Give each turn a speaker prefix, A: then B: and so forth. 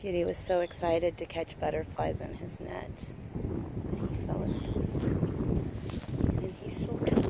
A: Kitty was so excited to catch butterflies in his net that he fell asleep. And he's so tired.